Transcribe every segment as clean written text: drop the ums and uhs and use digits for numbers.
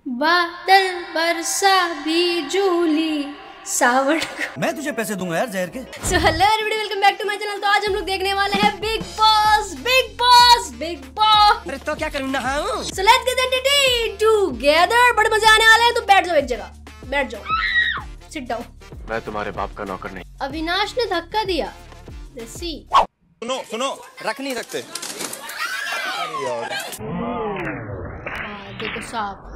बादल बरसा भी जूली सावन। मैं तुझे पैसे दूंगा यार जहर के। So hello everybody, welcome back to my channel. तो आज हम लोग देखने वाले हैं Bigg Boss, Bigg Boss, Bigg Boss. अरे तो क्या करूं ना। So let's get entertained together. बड़े मजे आने वाले हैं, तो बैठ जाओ एक जगह, बैठ जाओ, सिट डाउन। मैं तुम्हारे बाप का नौकर नहीं। अविनाश ने धक्का दिया। Let's see. सुनो सुनो, रख नहीं सकते। देखो सांप।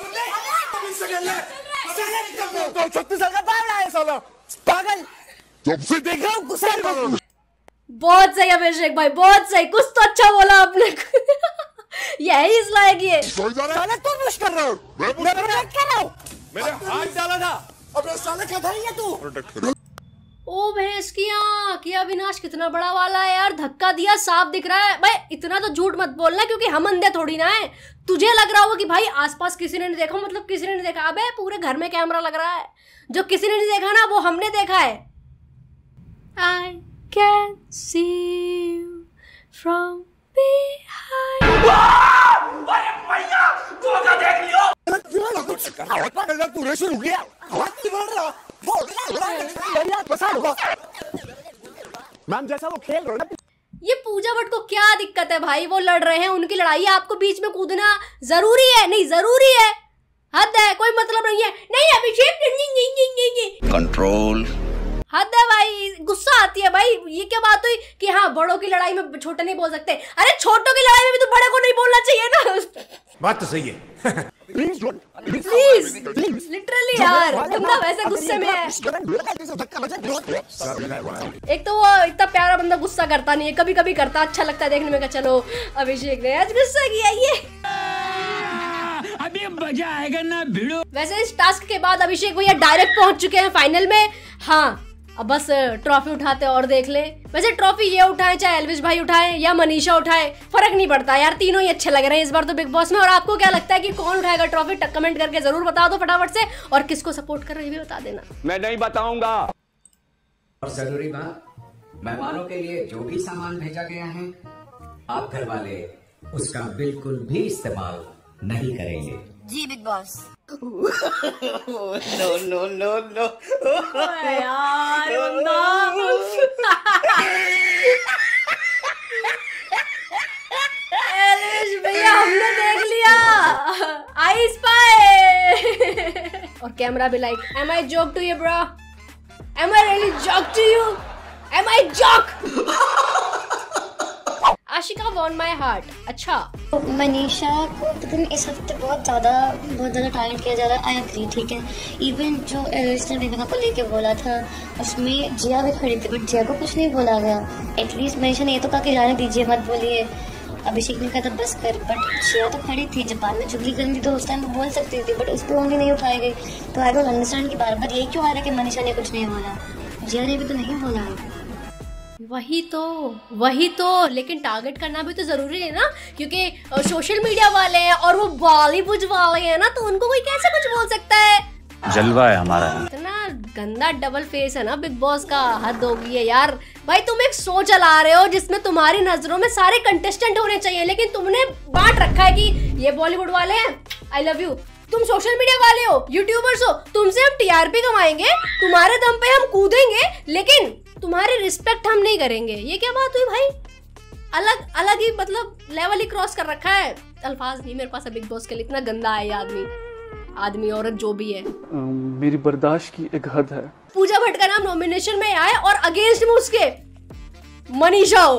36 साल का बावड़ा है साला, पागल। जब से देख रहा हूँ गुस्सा। बहुत सही अभिषेक भाई, बहुत सही। कुछ तो अच्छा बोला आपने। यही इस लायक ये। साला तू पुश कर रहा हूँ, मैं प्रोटेक्ट कर रहा हूँ। मैंने हाथ डाला था। अबे साला क्या था ये तू? ओ भैंस की आंख, ये अविनाश कितना बड़ा वाला है यार। धक्का दिया, साफ दिख रहा है। भाई इतना तो झूठ मत बोलना, क्योंकि हम अंधे थोड़ी ना है। तुझे लग रहा होगा कि भाई आसपास किसी ने नहीं देखा, मतलब किसी ने नहीं देखा। अबे पूरे घर में कैमरा लग रहा है। जो किसी ने नहीं देखा ना, वो हमने देखा है। I can see you from behind। Ma'am जैसा वो खेल रहा है। ये पूजा भट्ट को क्या दिक्कत है भाई? वो लड़ रहे हैं, उनकी लड़ाई है। आपको बीच में कूदना जरूरी है? नहीं जरूरी है, हद है। कोई मतलब नहीं है। नहीं अभिषेक, नहीं कंट्रोल। हद है भाई, गुस्सा आती है भाई। ये क्या बात हुई कि हाँ बड़ों की लड़ाई में छोटे नहीं बोल सकते? अरे छोटों की लड़ाई में भी तो बड़े को नहीं बोलना चाहिए ना। बात तो सही है। प्लीज लिटरली यार, तुम ना वैसे गुस्से में है। एक तो वो इतना प्यारा बंदा गुस्सा करता नहीं है, कभी कभी करता, अच्छा लगता है देखने में कि चलो अभिषेक ने आज गुस्सा किया। ये अभी मजा आएगा ना भिड़ो। वैसे इस टास्क के बाद अभिषेक भैया डायरेक्ट पहुंच चुके हैं फाइनल में। हाँ अब बस ट्रॉफी उठाते और देख ले। वैसे ट्रॉफी ये उठाए चाहे एल्विश भाई उठाए या मनीषा उठाए, फर्क नहीं पड़ता यार, तीनों ही अच्छे लग रहे हैं इस बार तो बिग बॉस में। और आपको क्या लगता है कि कौन उठाएगा ट्रॉफी? कमेंट करके जरूर बता दो फटाफट से, और किसको सपोर्ट कर रहे हैं ये भी बता देना। मैं नहीं बताऊंगा। और जरूरी बात, मेहमानों के लिए जो भी सामान भेजा गया है, आप घर वाले उसका बिल्कुल भी इस्तेमाल नहीं करेंगे। जी Bigg Boss. No no no no. यार एल्विश भैया हमने देख लिया। I spy. और कैमरा भी like, am I joke to you bro? Am I really joke to you? Am I joke? Ashika won my heart. अच्छा मनीषा को पता नहीं इस हफ्ते बहुत ज्यादा टारगेट किया जा रहा है। आई एग्री, ठीक है। इवन जो एलिस्टर बेबी को लेके बोला था, उसमें जिया भी खड़ी थी, बट जिया को कुछ नहीं बोला गया। एटलीस्ट मनीषा ने ये तो कहा कि जाने दीजिए, मत बोलिए। अभिषेक ने कहा था बस कर, बट जिया तो खड़ी थी। जब बाद में चुगली करनी थी तो उस टाइम बोल सकती थी, बट उस पर उंगली नहीं उठाई गई। तो आई डोंट अंडरस्टैंड कि बार बार यही क्यों आ रहा है कि मनीषा ने कुछ नहीं बोला, जिया ने भी तो नहीं बोला। वही तो लेकिन टारगेट करना भी तो जरूरी है ना, क्योंकि सोशल मीडिया वाले हैं और वो बॉलीवुड वाले हैं ना, तो उनको कोई कैसे कुछ बोल सकता है। जलवा है हमारा। इतना गंदा डबल फेस है ना बिग बॉस का, हद होगी है यार। भाई तुम एक शो चला रहे हो जिसमें तुम्हारी नजरों में सारे कंटेस्टेंट होने चाहिए, लेकिन तुमने बांट रखा है कि ये बॉलीवुड वाले हैं, आई लव यू। तुम सोशल मीडिया वाले हो, यूट्यूबर्स हो, तुमसे हम टीआरपी कमाएंगे, तुम्हारे दम पे हम कूदेंगे, लेकिन तुम्हारी रिस्पेक्ट हम नहीं करेंगे। ये क्या बात हुई भाई? अलग अलग ही मतलब लेवल ही क्रॉस कर रखा है। अल्फाज नहीं मेरे पास बिग बॉस के लिए, इतना गंदा है ये आदमी औरत जो भी है। मेरी बर्दाश्त की एक हद है। पूजा भट्ट का नाम नॉमिनेशन में आए और अगेंस्ट में उसके मनीषा हो।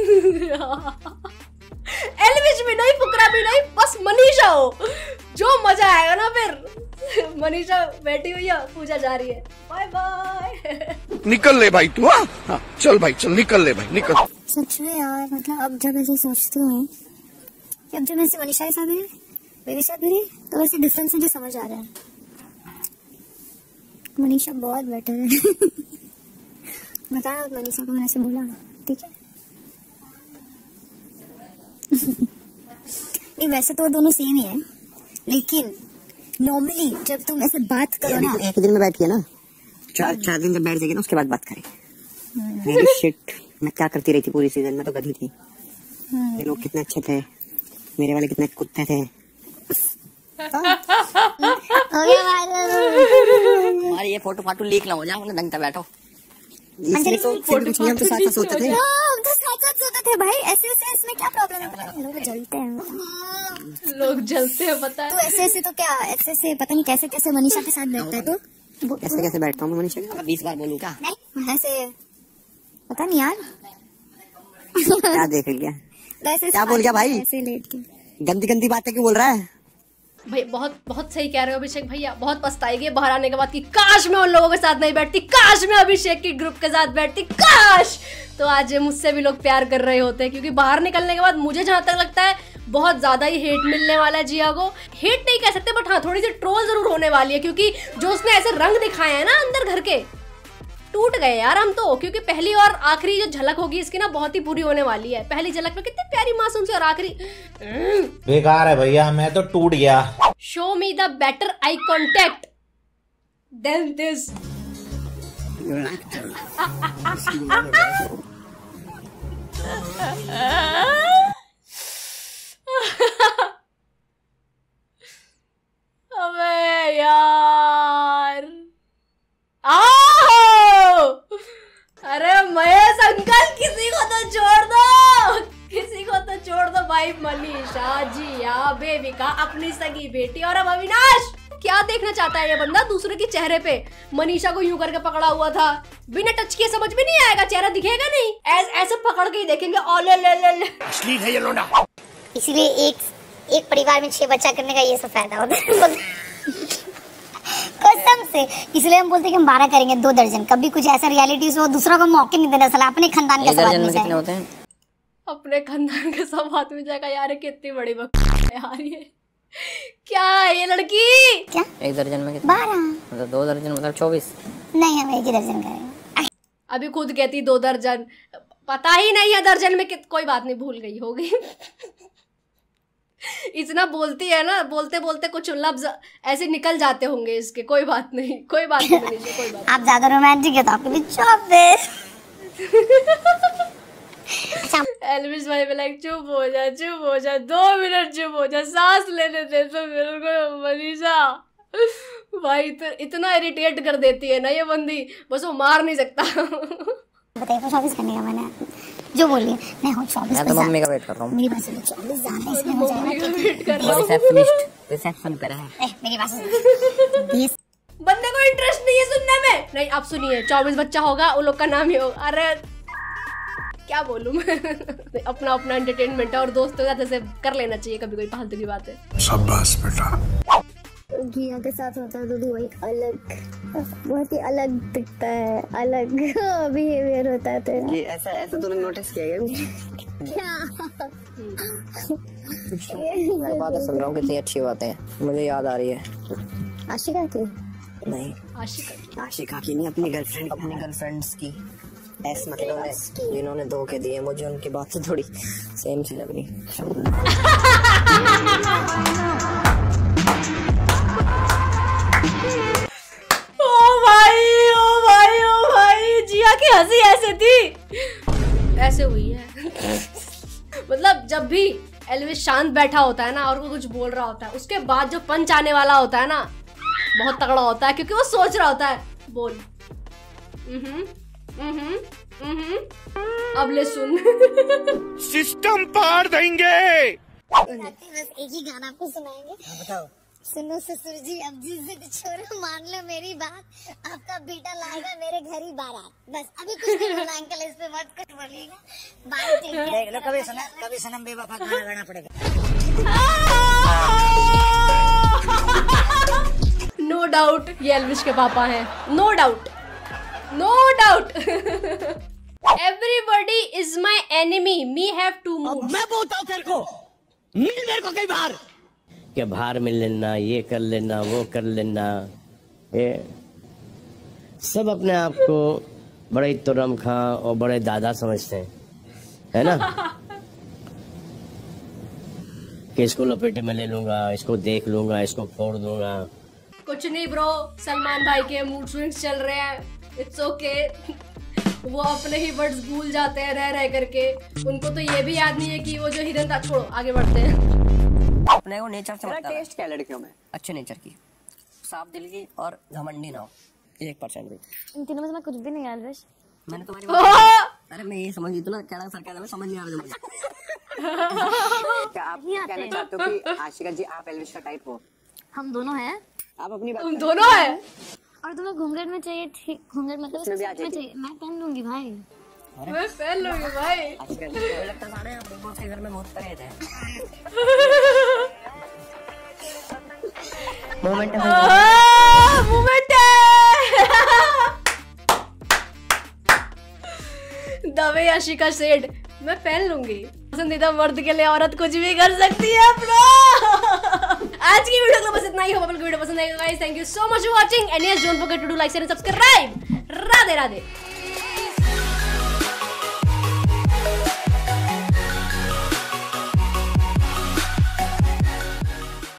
एल्विश भी नहीं, फुकरा भी नहीं, बस मनीषा हो। जो मजा आएगा ना फिर। मनीषा बैठी हुई है, पूजा जा रही है। Bye bye. निकल ले भाई तू। हाँ चल भाई चल, निकल ले भाई निकल। सच में यार, मतलब अब जब ऐसे सोचती हूँ कि अब जब ऐसे मनीषा के साथ है, मेरे साथ भी, तो वैसे डिफरेंस मुझे समझ आ रहा है। मनीषा बहुत बेटर है। बताया मनीषा को मैंने ऐसे बोला, ठीक है। नहीं वैसे तो दोनों सेम ही है, लेकिन नॉर्मली जब तुम ऐसे बात करो ना, एक दिन में बैठिए ना, चार दिन जब बैठ जाएगी ना, उसके बाद बात करें। मेरी शिट, मैं क्या करती रही थी पूरी सीजन में, तो गधी थी। ये लोग कितने अच्छे थे, मेरे वाले कितने कुत्ते थे। हो गया वायरल। हमारे ये फोटो फाटो लीक ना हो जाए, हमने ढंग से बैठो। इसलिए तो फिर कुछ नहीं, हम तो साथ साथ सोते थे। हम तो साथ साथ सोते थे भाई, ऐसे ऐसे इसमें क्या प्रॉब्लम है? लोग जलते हैं, लोग जलते हैं पता है। तो ऐसे ऐसे तो क्या, ऐसे ऐसे पता नहीं कैसे कैसे मनीषा के साथ बैठता है। तो ऐसे कैसे बैठता हूँ मनीषा के साथ? 20 बार बोलूँ क्या? नहीं ऐसे पता नहीं यार। क्या देख लिया, वैसे क्या बोल गया भाई? ऐसे लेट के गंदी गंदी बातें क्यों बोल रहा है? भाई बहुत बहुत सही कह रहे हो अभिषेक भैया, बहुत पछताएगी बाहर आने के बाद कि काश मैं उन लोगों के साथ नहीं बैठती, काश मैं अभिषेक की ग्रुप के साथ बैठती, काश। तो आज मुझसे भी लोग प्यार कर रहे होते हैं, क्योंकि बाहर निकलने के बाद मुझे जहां तक लगता है बहुत ज्यादा ही हेट मिलने वाला है जिया को। हेट नहीं कह सकते, बट हाँ थोड़ी सी ट्रोल जरूर होने वाली है, क्योंकि जो उसने ऐसे रंग दिखाए हैं ना अंदर घर के, टूट गए यार हम तो। क्योंकि पहली और आखिरी जो झलक होगी इसकी ना बहुत ही बुरी होने वाली है। पहली झलक में कितनी प्यारी मासूम सी, और आखिरी बेकार है भैया, मैं तो टूट गया। Show me the better eye contact than this. अबे यार, अरे महेश अंकल किसी को तो छोड़ दो, किसी को तो छोड़ दो भाई। मनीषा, जिया, बेबिका, अपनी सगी बेटी, और अब अविनाश। क्या देखना चाहता है ये बंदा दूसरे के चेहरे पे? मनीषा को यूं करके पकड़ा हुआ था, बिना टच किए समझ में नहीं आएगा, चेहरा दिखेगा नहीं, ऐसे पकड़ के ही देखेंगे। ओले ले ले ले, असली है ये लोंडा। इसलिए एक परिवार में 6 बच्चा करने का ये सब फायदा होता है कसम से। इसलिए हम बोलते हैं कि हम 12 करेंगे, 2 दर्जन। कभी कुछ ऐसा रियलिटी शो दूसरा को मौके नहीं देना, साला अपने खानदान के साथ में कितने होते हैं? अपने खानदान के सब हाथ में जाएगा यार। कितनी बड़ी बकवास है यार ये। क्या है ये लड़की? क्या 1 दर्जन में कितना? 12 मतलब 2 दर्जन मतलब 24। नहीं, हम 1 ही दर्जन करेंगे। अभी खुद कहती 2 दर्जन, पता ही नहीं है दर्जन में कोई बात नहीं, भूल गई होगी। इतना बोलती है ना, बोलते बोलते कुछ लफ्ज ऐसे निकल जाते होंगे इसके। कोई बात नहीं, कोई बात नहीं मनीषा, कोई बात। आप ज्यादा रोमांटिक है तो आपके लिए 24। एल्विस भाई भी लाइक चुप हो जा, 2 मिनट चुप हो जा, सांस लेने दे तो मेरे को। मनीषा भाई तो इतना इरिटेट कर देती है ना ये बंदी, बस वो मार नहीं सकता। बताइए 24 करने का मैंने जो बोली मैं हूँ 24। मैं तो मम्मी का वेट कर रहा हूँ। मेरी बात सुनो, 24 ज्यादा इसमें हो जाएगा। वेट कर रहा हूँ, रिसेप्शन पे है। मेरी बात सुनो, 20 बंदे को इंटरेस्ट नहीं है सुनने में। नहीं आप सुनिए, 24 बच्चा होगा, उन लोग का नाम ही होगा। अरे क्या बोलूं मैं। अपना अपना एंटरटेनमेंट है, और दोस्तों के साथ ऐसे कर लेना चाहिए कभी कोई फालतू की बात है। शाबाश बेटा। घिया के साथ होता है तो वही अलग, बहुत ही अलग दिखता है, अलग बिहेवियर होता है तेरा। ये ऐसा तूने नोटिस किया क्या? मैं बातें सुन रहा हूँ, कितनी अच्छी बातें हैं। मुझे याद आ रही है आशिका की? नहीं, आशिका की नहीं, अपनी गर्लफ्रेंड्स की। ऐसे मतलब जिन्होंने धोखे दिए मुझे, उनकी बात तो थोड़ी सेम सी लग रही। ओ भाई जिया की हंसी ऐसे थी, ऐसे हुई है। मतलब जब भी एल्विस शांत बैठा होता है ना और वो कुछ बोल रहा होता है, उसके बाद जो पंच आने वाला होता है ना बहुत तगड़ा होता है, क्योंकि वो सोच रहा होता है बोल अब ले सुन। सिस्टम पार देंगे। बस एक ही गाना आपको सुनाएंगे। बताओ। सुनो ससुर जी, अब जिस जिद छोड़ो, मान लो मेरी बात, आपका बेटा लाएगा मेरे घर ही बारात। बस अभी कुछ नहीं बोला अंकल, इस पे मत कुछ बोलिएगा। बात देख लो, कभी सनम बेवफा गाना गाना पड़ेगा। नो डाउट ये एल्विस के पापा हैं, no doubt, no doubt. Everybody is my enemy, me have to move. मैं बोलता हूँ तेरे को, मिल मेरे को कई बार कि बाहर मिल लेना, ये कर लेना, वो कर लेना, ये सब अपने आप को बड़े तुरम खां और बड़े दादा समझते हैं, है ना। कि इसको लपेटे में ले लूंगा, इसको देख लूंगा, इसको फोड़ दूंगा। कुछ नहीं ब्रो, सलमान भाई के मूड स्विंग्स चल रहे हैं, इट्स ओके। वो अपने ही वर्ड्स भूल जाते हैं रह रह करके। उनको तो ये भी याद नहीं है कि वो जो हिरन था। छोड़ो, आगे बढ़ते हैं। अपने को नेचर से तेरा टेस्ट क्या है लड़कियों में? अच्छे नेचर की, साफ दिल की और घमंडी ना हो 1% भी। इन तीनों में से मैं कुछ भी नहीं है अलविश। मैंने तुम्हारी बात अरे मैं ये समझ गई तो ना क्या सरकार में समझ नहीं आ रहा मुझे। क्या आप कहना चाहते हो कि आशिका जी आप एल्विश का टाइप हो? हम दोनों हैं। आप अपनी बात तुम दोनों है। और तुम्हें घूंघट में चाहिए थी, घूंघट मतलब उसमें भी आ में चाहिए, मैं पहन लूंगी भाई। मैं पहन लूंगी भाई। आजकल मुझे लगता है सारे बिग बॉस के घर में बहुत तरह थे। मोमेंट दवे आशिका सेड मैं पहन लूंगी। पसंदीदा मर्द के लिए औरत कुछ भी कर सकती है ब्रो। आज की वीडियो को बस इतना ही। होप आपको वीडियो पसंद आएगा guys. Thank you so much for watching and yes don't forget to do like share and subscribe. Radhe Radhe.